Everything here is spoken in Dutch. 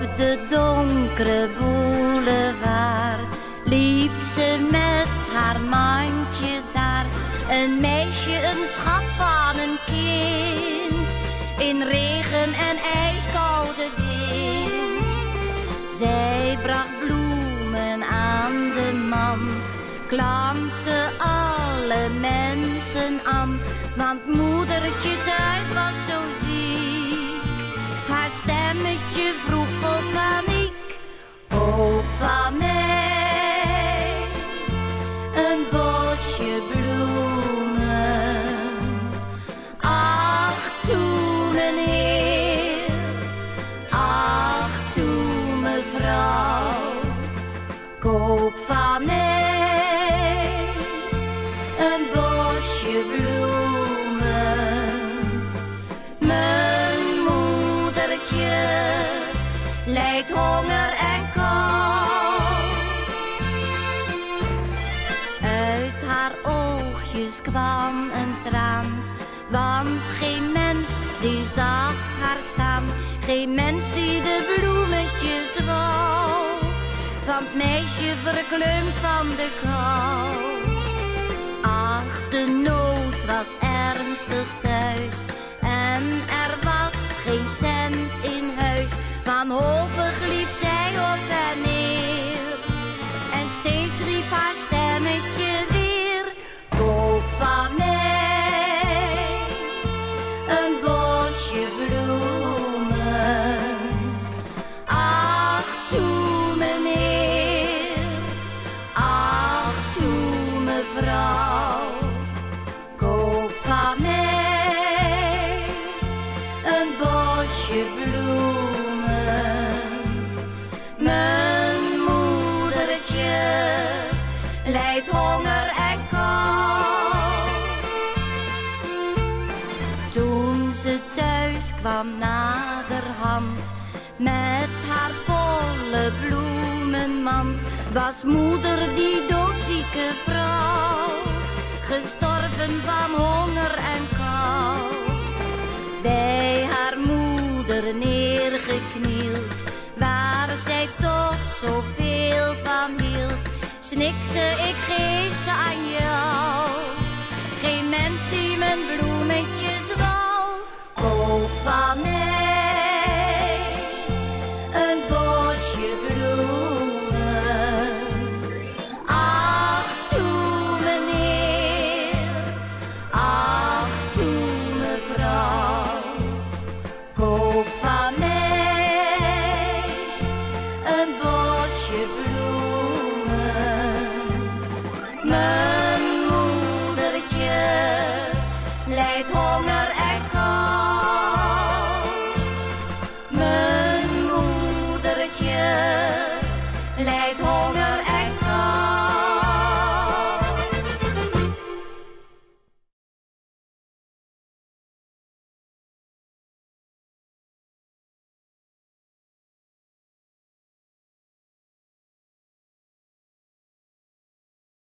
de donkere boulevard liep ze met haar mandje daar. Een meisje, een schat van een kind, in regen en ijskoude wind. Zij bracht bloemen aan de man, klampte alle mensen aan, want moedertje thuis was zo ziek. Haar stemmetje vroeg vol paniek: koop van mij een bosje bloemen. Ach toe meneer, ach toe mevrouw, koop van mij een bosje bloemen. Mijn moedertje lijdt honger en kou. Uit haar oogjes kwam een traan, want geen mens die zag haar staan. Geen mens die de bloemetjes wou, van het meisje verkleumd van de kou. Ach, de nood was ernstig thuis en er was geen cent in huis. Wanhopig liep zij op en neer en steeds riep haar stemmetje weer: koop van mij een bosje bloemen. Ach toe meneer, ach toe mevrouw, koop van mij een bosje bloemen. Mijn moedertje lijdt honger en kou. Toen ze thuis kwam naderhand met haar volle bloemenmand, was moeder, die doodzieke vrouw, gestorven van honger en kou. Bij haar moeder neergeknield, waar zij toch zoveel van hield, snikt ze: ik geef ze aan jou. Geen mens die mijn bloemetjes wou, koop van mij een bosje bloemen. Ach toe meneer, ach toe mevrouw, koop van mij een bosje bloemen.